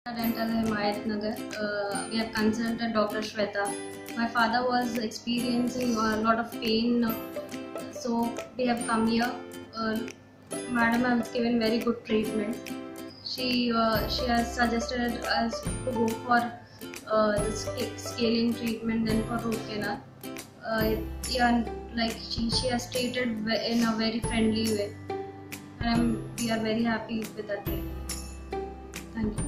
Dental Nagar. We have consulted Dr. Shweta. My father was experiencing a lot of pain, so we have come here. Madam has given very good treatment. She has suggested us to go for the scaling treatment, then for root canal. Yeah, like she has treated in a very friendly way, and we are very happy with that treatment. Thank you.